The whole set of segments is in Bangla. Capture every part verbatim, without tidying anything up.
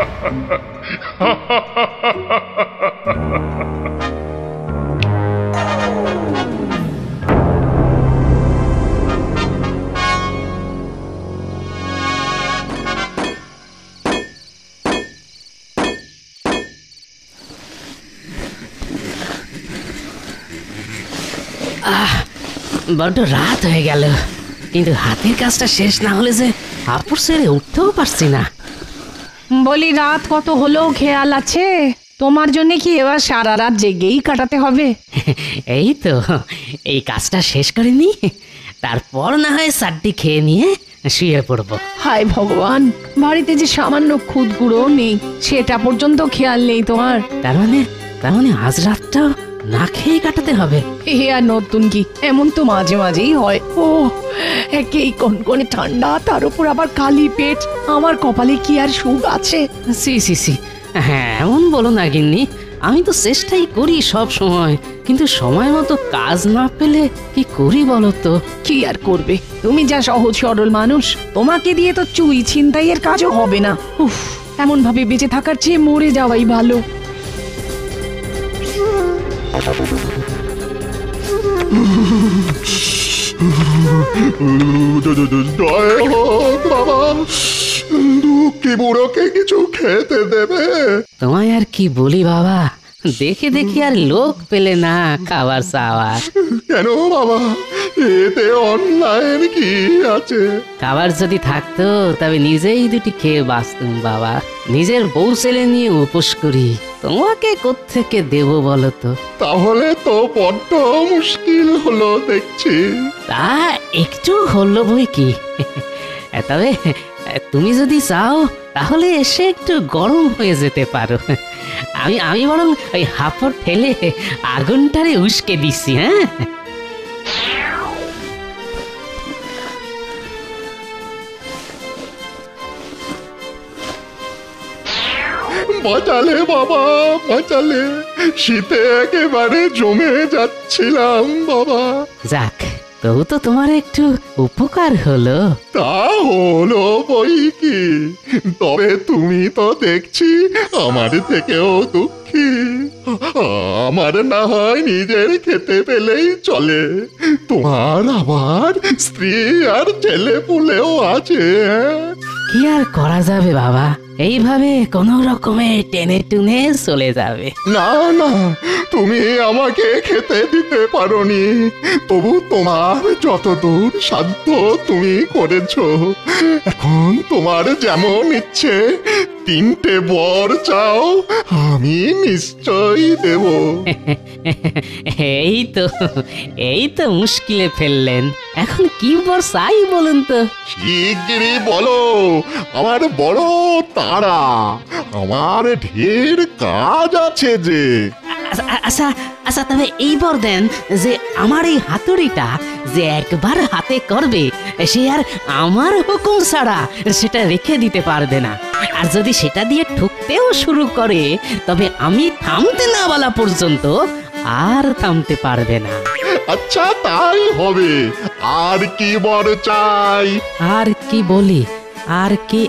বড্ড রাত হয়ে গেল, কিন্তু হাতের কাজটা শেষ না হলে যে আপুর ছেড়ে উঠতেও পারছি না। বলি রাত কত হলো খেয়াল আছে? তোমার জন্য কি এবার সারা রাত জেগেই কাটাতে হবে? এই তো এই কাজটা শেষ করে নি, তারপর না হয় চারটি খেয়ে নিয়ে শুয়ে পড়বো। হায় ভগবান, বাড়িতে যে সামান্য খুদ গুঁড়ো নেই সেটা পর্যন্ত খেয়াল নেই তোমার। তার মানে তার মানে আজ রাতটা না খেয়ে কাটাতে হবে। এ আর নতুন কি, এমন তো মাঝে মাঝেই হয়। ও একেই কনকনে ঠান্ডা, তার উপর আবার খালি পেট। আমার কপালে কি আর সুখ আছে? সি সি সি হ্যাঁ, এমন বলো না গিন্নি, আমি তো চেষ্টাই করি সব সময়, কিন্তু সময় মতো কাজ না পেলে কি করি বলো তো? কি আর করবে, তুমি যা সহজ সরল মানুষ, তোমাকে দিয়ে তো চুই ছিনতাইয়ের কাজও হবে না। উফ, এমন ভাবে বেঁচে থাকার চেয়ে মরে যাওয়াই ভালো। জয় হোক বাবা, দুঃখী বুড়োকে কিছু খেতে দেবে? তোমায় আর কি বলি বাবা, দেখে দেখে আর লোক পেলে না খাবার চাওয়ার। কেন বাবা, এতে অন্যায়ের কি আছে? খাবার যদি থাকতো তবে নিজেই দুটি খেয়ে বাঁচতুম বাবা। নিজের বউ ছেলে নিয়ে উপোস করি, তোমাকে কোত্থেকে দেব বলো তো? তাহলে তো বড্ড মুশকিল হলো দেখছি। তা একটু হলো বই কি, তবে তুমি যদি চাও তাহলে এসে একটু গরম হয়ে যেতে পারো। আমি আমি বরং ওই হাঁপড় ফেলে আগুনটারে উস্কে দিচ্ছি। হ্যাঁ, বাঁচালে বাবা, বাঁচালে, শীতে একেবারে জমে যাচ্ছিলাম বাবা। যাক, তবু তো তোমার একটু উপকার হলো। তা হলো বই কি, তবে তুমি তো দেখছি আমার থেকেও দুঃখী। আমার না হয় নিজের খেতে পেলেই চলে, তোমার আবার স্ত্রী আর ছেলে পুলেও আছে। কি আর করা যাবে বাবা, এইভাবে কোনো রকমে টেনে টুনে চলে যাবে। না না, তুমি আমাকে খেতে দিতে পারোনি, তবু তোমার যতদূর সাধ্য তুমি করেছো। এখন তোমার যেমন ইচ্ছে তিনটে বর চাও, আমি নিশ্চয়ই দেব। এই তো এই তো মুশকিলে ফেললেন, এখন কি বর চাই বলুন তো? শিগগিরই বলো, আমার বড় তাড়া, আমার ঢের কাজ আছে যে। আচ্ছা আচ্ছা, তবে এই বর দেন যে আমার এই হাতুড়িটা যে একবার হাতে করবে সে আর আমার হুকুম ছাড়া সেটা রেখে দিতে পারবে না, আর যদি সেটা দিয়ে ঠুকতেও শুরু করে তবে আমি থামতে না বলা পর্যন্ত আর থামতে পারবে না। আচ্ছা তাই হবে, আর কি বর চাই? আর কি বলি, আর কি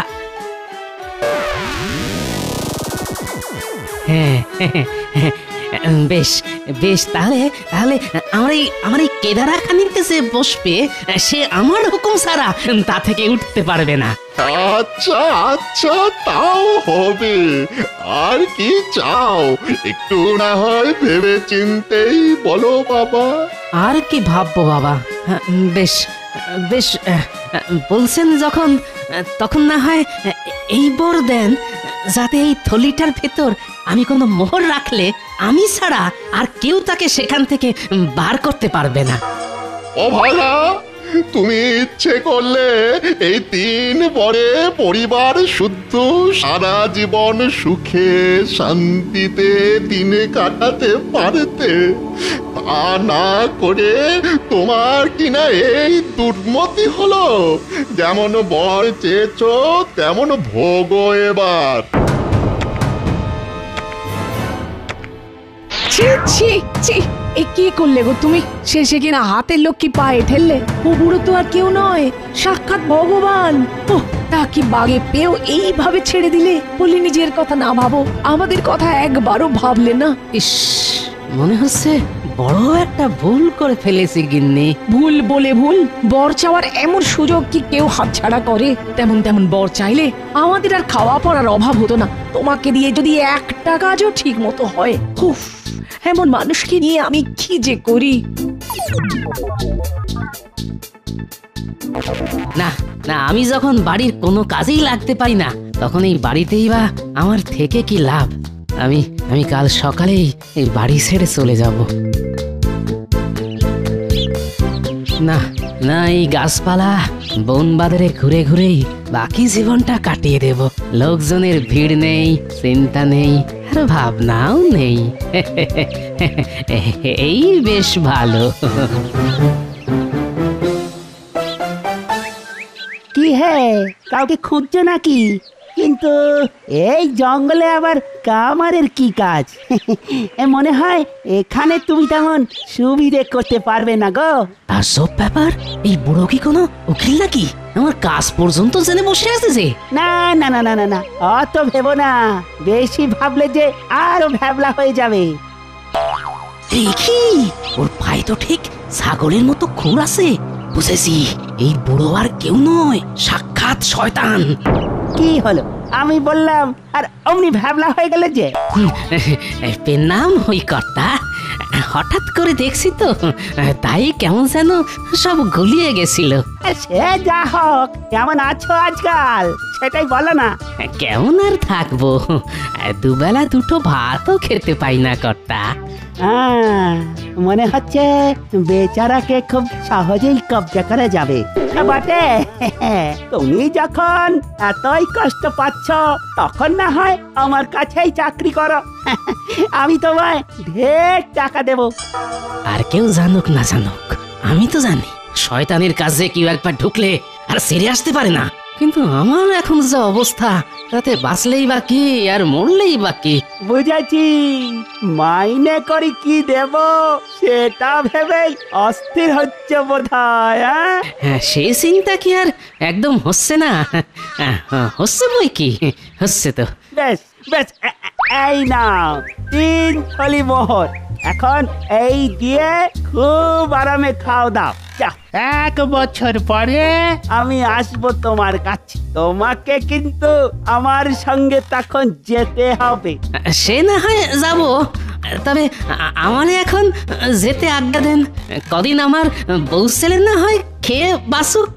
হ্যাঁ বেশ বেশ, তাহলে তাহলে আমার এই আমার এই কেদারা খানিতে যে বসবে সে আমার হুকুম ছাড়া তা থেকে উঠতে পারবে না। আচ্ছা আচ্ছা, তাও হবে। আর কি চাও একটু না হয় ভেবে চিন্তেই বলো বাবা। আর কি ভাববো বাবা, বেশ বেশ বলছেন যখন, তখন না হয় এই বর দেন যাতে এই থলিটার ভেতর আমি কোনো মোহর রাখলে আমি ছাড়া আর কেউ তাকে সেখান থেকে বার করতে পারবে না। ও ভালা, তুমি ইচ্ছে করলে এই তিন বরে পরিবার শুদ্ধ সারা জীবন সুখে শান্তিতে দিনে কাটাতে পারতে, তা না করে তোমার কিনা এই দুর্মতি হলো। যেমন বর চেয়েছো তেমন ভোগো এবার। ছি ছি ছি, এ কি করলে গো তুমি? শেষে কিনা হাতের লক্ষ্মী পায়ে ঠেললে। ও বুড়ো তো আর কেউ নয়, সাক্ষাৎ ভগবান। তা কি বাগে পেও এইভাবে ছেড়ে দিলে? বলি নিজের কথা না ভাবো, আমাদের কথা একবারও ভাবলে না। ইস, মনে হচ্ছে বড় একটা ভুল করে ফেলেছি গিন্নি। ভুল বলে ভুল? বর চাওয়ার এমন সুযোগ কি কেউ হাতছাড়া করে? তেমন তেমন বর চাইলে আমাদের আর খাওয়া পড়ার অভাব হতো না। তোমাকে দিয়ে যদি একটা কাজও ঠিক মতো হয়, উফ, এমন মানুষকে নিয়ে আমি কি যে করি। না না, আমি যখন বাড়ির কোনো কাজেই লাগতে পারি না, তখন এই বাড়িতেই বা আমার থেকে কি লাভ? আমি আমি কাল সকালেই এই বাড়ি ছেড়ে চলে যাব। না না, এই গাছপালা বন বাজারে ঘুরে ঘুরেই বাকি জীবনটা কাটিয়ে দেব। লোকজনের ভিড় নেই, চিন্তা নেই, আর ভাবনাও নেই। এই বেশ ভালো। কি হে, কাউকে খুঁজছো নাকি? কিন্তু এই জঙ্গলে আবার কামারের কি কাজ? এ মনে হয় এখানে তুমি তেমন সুবিধে করতে পারবে না গো। আর সব ব্যাপার, এই বুড়ো কি কোনো উকিল নাকি? আমার কাজ পর্যন্ত জেনে বসে আছে যে। না না না না না না, অত ভেবো না। বেশি ভাবলে যে আরো ভ্যাবলা হয়ে যাবে। দেখি, ওর পায়ে তো ঠিক ছাগলের মতো খুর আছে। বুঝেছি, এই বুড়ো আর কেউ নয়, সাক্ষাৎ শয়তান। কি হলো? আমি বললাম আর অমনি ভ্যাবলা হয়ে গেলে যে। পেন নাম ওই কর্তা, হঠাৎ করে দেখছি তো, তাই কেমন যেন সব গুলিয়ে গেছিল। সে যা হোক, কেমন আছো আজকাল সেটাই বলো না। কেমন আর থাকবো, দুবেলা দুটো ভাতও খেতে পাই না কর্তা। আহ, মনে হচ্ছে বেচারাকে খুব সহজেই কবজা করা যাবে। বটে, তুমি যখন এতই কষ্ট পাচ্ছ, তখন না হয় আমার কাছেই চাকরি করো। আমি তোমায় ঢের টাকা দেব। আর কেউ জানুক না জানুক, আমি তো জানি শয়তানের কাজে কেউ একবার ঢুকলে আর সেরে আসতে পারে না। কিন্তু আমার এখন যে অবস্থা, তাতে বাঁচলেই বা কি আর মরলেই বা কি। বুঝেছি, মাইনে করি কি দেব সেটা ভেবেই অস্থির হচ্ছে বোধহয়। হ্যাঁ, সে চিন্তা কি আর একদম হচ্ছে না? হচ্ছে বই কি, হচ্ছে তো। বেশ বেশ, এ- এ- এই নাও তিন থলি মোহর। এখন এই দিয়ে খুব আরামে খাও দাও। যা, এক বছর পরে আমি আসবো তোমার কাছে। তোমাকে কিন্তু আমার সঙ্গে তখন যেতে হবে। সে না হয় যাব, তবে আ- আমার এখন যেতে আজ্ঞা দেন। কদিন আমার বউ ছেলে না হয় খেয়ে বাসুক।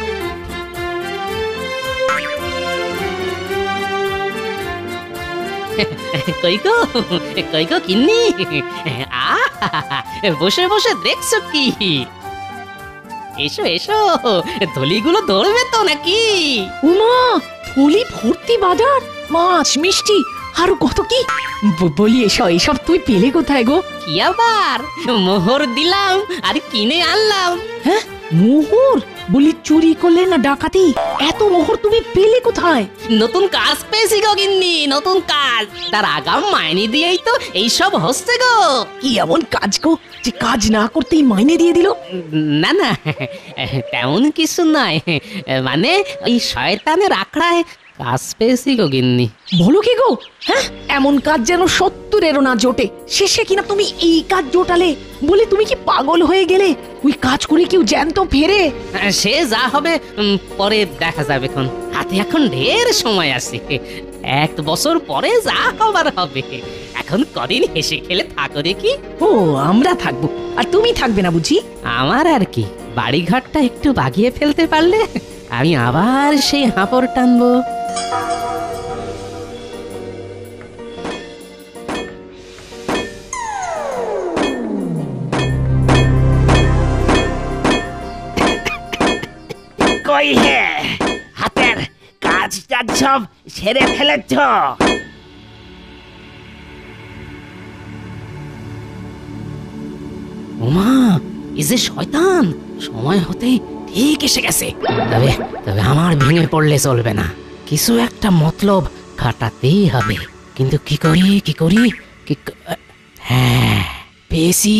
কই গো, কই গো কিন্নি, আহ, বসে বসে দেখছো কি? এসো এসো, থলিগুলো ধরবে তো নাকি? উমা, থলি ভর্তি বাজার, মাছ মিষ্টি আর কত কি। ব- বলি এসব এসব তুই পেলে কোথায় গো? কি আবার, মোহর দিলাম আর কিনে আনলাম। হ্যাঁ, মোহর? বলি চুরি করলে না ডাকাতি? এত মোহর তুমি পেলে কোথায়? নতুন কাজ পেয়েছি গো গিন্নি, নতুন কাজ। তার আগাম মাইনে দিয়েই তো এইসব হচ্ছে গো। কি এমন কাজ গো যে কাজ না করতেই মাইনে দিয়ে দিল? না না, তেমন কিছু নয়, মানে ওই শয়তানের আখড়ায় কাজ পেয়েছি গো গিন্নি। বলো কি গো? হ্যাঁ, এমন কাজ যেন সত্তরেরও না জোটে, শেষে কিনা তুমি এই কাজ জোটালে। বলে তুমি কি পাগল হয়ে গেলে? ওই কাজ করে কেউ জ্যান্ত ফেরে? সে যা হবে উম, পরে দেখা যাবে। এখন হাতে এখন ঢের সময় আছে, এক বছর পরে যা হবার হবে। এখন কদিন হেসে খেলে থাকো দেখি। ও, আমরা থাকবো আর তুমি থাকবে না বুঝি? আমার আর কি, বাড়ি ঘরটা একটু বাগিয়ে ফেলতে পারলে আমি আবার সেই হাঁপড় টানবো। কই হে, হাতের কাজ টাজ সব সেরে ফেলেছ? ওমা, এই যে শয়তান সময় হতেই ঠিক এসে গেছে। তবে তবে আমার ভেঙে পড়লে চলবে না, কিছু একটা মতলব কাটাতেই হবে। কিন্তু কি করি কি করি কি ক- হ্যাঁ, পেয়েছি,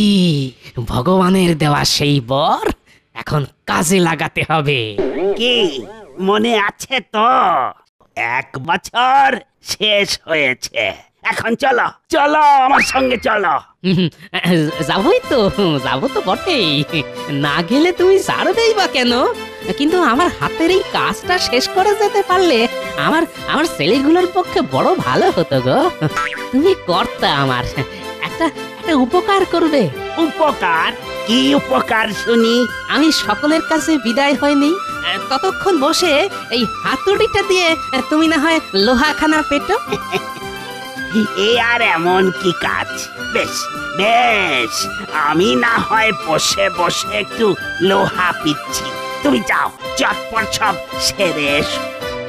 ভগবানের দেওয়া সেই বর এখন কাজে লাগাতে হবে। কি মনে আছে তো? এক বছর শেষ হয়েছে। এখন চলো চলো আমার সঙ্গে চলো। যাবই তো, যাবো তো বটেই। না গেলে তুমি ছাড়বেই বা কেন? কিন্তু আমার হাতের এই কাজটা শেষ করে যেতে পারলে আমার আমার ছেলেগুলোর পক্ষে বড় ভালো হতো গো। তুমি কর্তা আমার, একটা একটা উপকার করবে। উপকার? কি উপকার শুনি? আমি সকলের কাছে বিদায় হয়নি, ততক্ষণ বসে এই হাতুড়িটা দিয়ে তুমি না হয় লোহাখানা পেটো। এ আর এমন কি কাজ? বেশ বেশ, আমি না হয় বসে বসে একটু লোহা পিচ্ছি, তুমি যাও চটপট সব সেরে এসো।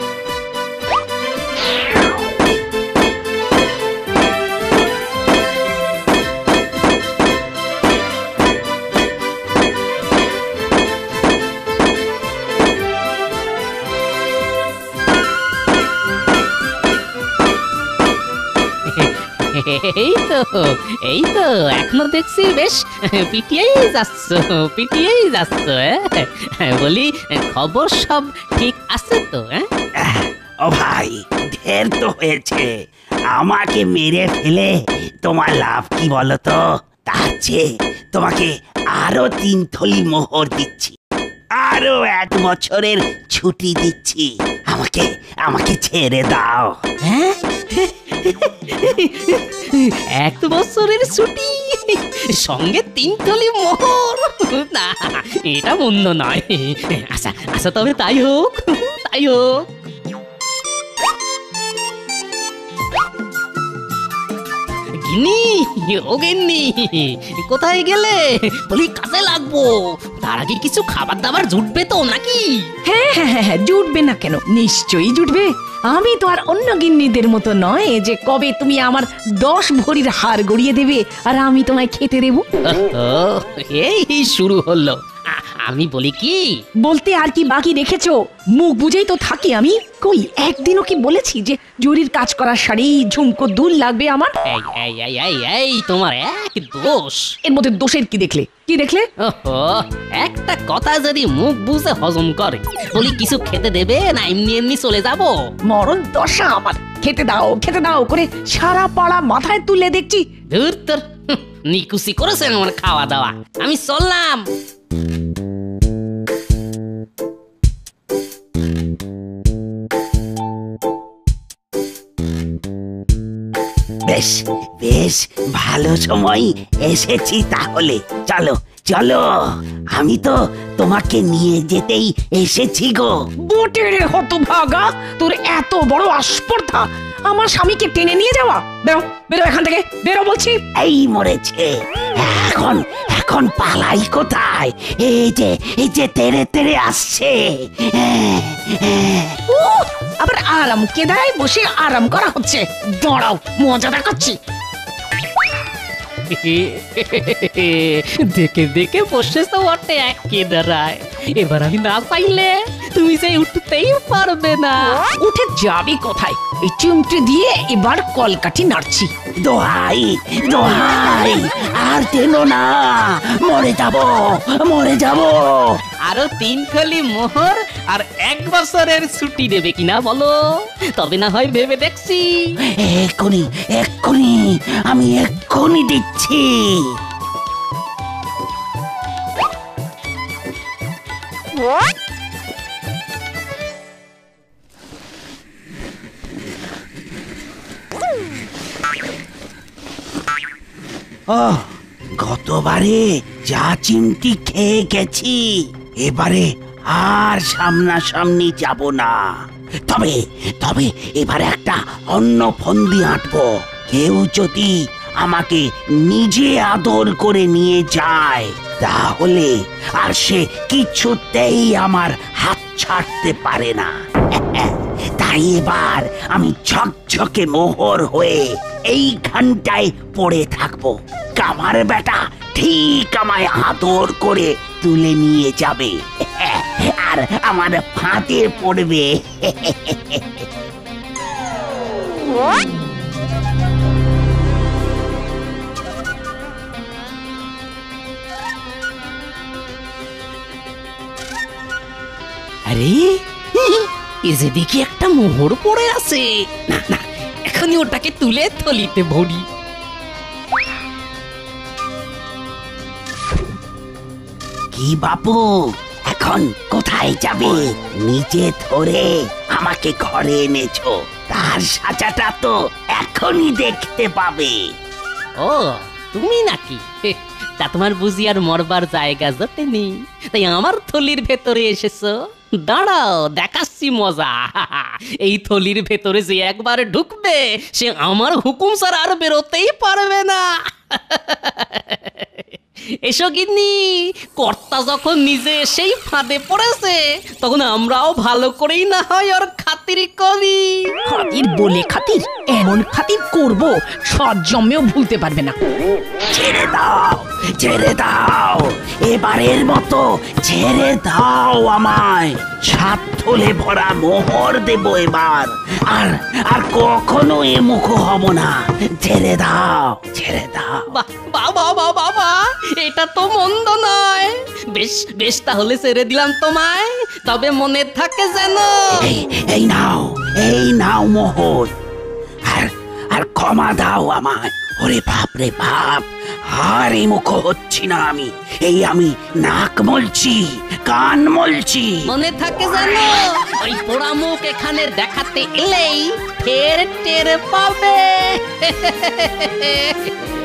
এই তো এই তো এখনো দেখছি বেশ পিটিয়েই যাচ্ছ পিটিয়েই যাচ্ছ। বলি খবর সব ঠিক আছে তো? ও ভাই, ঢের তো হয়েছে। আমাকে মেরে ফেলে তোমার লাভ কি বলো তো? তার চেয়ে তোমাকে আরো তিন থলি মোহর দিচ্ছি, আরো এক বছরের ছুটি দিচ্ছি। আমাকে আমাকে ছেড়ে দাও। হ্যাঁ, এক বছরের ছুটি সঙ্গে তিন থলি মোহর? না, এটা মন্দ নয়। আচ্ছা আচ্ছা, তবে তাই হোক তাই হোক। গিন্নি, ও গিন্নি, কোথায় গেলে? বলি কাজে লাগবো। তার আগে কিছু খাবার দাবার জুটবে তো নাকি? হ্যাঁ হ্যাঁ হ্যাঁ, জুটবে না কেন, নিশ্চয়ই জুটবে। আমি তো আর অন্য গিন্নিদের মতো নয় যে কবে তুমি আমার দশ ভরির হার গড়িয়ে দেবে আর আমি তোমায় খেতে দেবো। এই শুরু হলো। আমি বলি কি, বলতে আর কি বাকি রেখেছো? মুখ বুঝেই তো থাকি আমি। কই একদিনও কি বলেছি যে জরির কাজ করার শাড়ি ঝুমকো দুল লাগবে আমার? এই এই এই এই এই তোমার এক দোষ। এর মধ্যে দোষের কি দেখলে? কি দেখলে? ওহো, একটা কথা যদি মুখ বুঝে হজম করে, বলি কিছু খেতে দেবে না এমনি এমনি চলে যাব? মরণ দশা আমার। খেতে দাও খেতে দাও করে সারা পাড়া মাথায় তুলে দেখছি। ধুর তোর, নিকুচি করেছেন আমার খাওয়া দাওয়া। আমি চললাম। বেশ বেশ, ভালো সময় এসেছি তাহলে। চলো চলো, আমি তো তোমাকে নিয়ে যেতেই এসেছি গো। বটে রে হতভাগা, তোর এত বড় আস্পর্ধা আমার স্বামীকে টেনে নিয়ে যাওয়া। বেরো বেরো এখান থেকে, বেরো বলছি। এই মরেছে, এখন এখন পালাই কোথায়? এই যে এই যে তেরে তেরে আসছে। উহ, আবার আরাম কেদারায় বসে আরাম করা হচ্ছে। দাঁড়াও, মজা দেখাচ্ছি। দেখে দেখে বসে তো বটে এক কেদারায়। এবার আমি না পাইলে তুমি যে উঠতেই পারবে না। উঠে যাবি কোথায়? এই চিমটে দিয়ে এবার কলকাঠি নাড়ছি। দোহাই দোহাই, আর টেনো না, মরে যাব মরে যাব। আরো তিন থলি মোহর আর এক বছরের ছুটি দেবে কিনা বলো, তবে না হয় ভেবে দেখছি। এক্ষুনি এক্ষুনি আমি এক্ষুনি দিচ্ছি। ও, গতবারে যা চিমটি খেয়ে গেছি, এবারে আর সামনাসামনি যাব না। তবে তবে এবারে একটা অন্য ফন্দি আঁটবো। কেউ যদি আমাকে নিজে আদর করে নিয়ে যায়, তাহলে আর সে কিছুতেই আমার হাত ছাড়তে পারে না। তাই এবার আমি ঝকঝকে মোহর হয়ে এই ঘন্টায় পড়ে থাকবো। কামার বেটা ঠিক আমায় আদর করে তুলে নিয়ে যাবে আর আমার ফাঁদে পড়বে। আরে এই যে দেখি একটা মোহর পড়ে আছে, না না এখনই ওটাকে তুলে থলিতে ভরি। কি বাপু, এখন কোথায় যাবে? নিজে ধরে আমাকে ঘরে এনেছো, তার সাজাটা তো এখনই দেখতে পাবে। ও তুমি নাকি? তা তোমার বুঝি আর মরবার জায়গা জোটেনি, তাই আমার থলির ভেতরে এসেছো? দাঁড়াও দেখাচ্ছি মজা। এই থলির ভেতরে যে একবার ঢুকবে সে আমার হুকুম ছাড়া আর বেরোতেই পারবে না। এসো গিন্নি, কর্তা যখন নিজে এসেই ফাঁদে পড়েছে তখন আমরাও ভালো করেই না হয় ওর খাতির করি। খাতির বলে খাতির, এমন খাতির করব সৎ জন্মেও ভুলতে পারবে না। ছেড়ে দাও, ছেড়ে দাও, এবারের মতো ছেড়ে দাও আমায়। সাত থলে ভরা মোহর দেব এবার, আর আর কখনো এ মুখ হব না। ছেড়ে দাও, ছেড়ে দাও। বাবা বাবা বাবা, এটা তো মন্দ নয়। বেশ বেশ, তাহলে ছেড়ে দিলাম তোমায়, তবে মনে থাকে যেন। এই এই নাও, এই নাও মোহর, আর আর ক্ষমা দাও আমায়। ওরে বাপ রে বাপ, আর এই মুখ হচ্ছি না আমি। এই আমি নাক মলছি, কান মলছি। মনে থাকে যেন, ওই পোড়া মুখ এখানে দেখাতে এলেই ফের টের পাবে।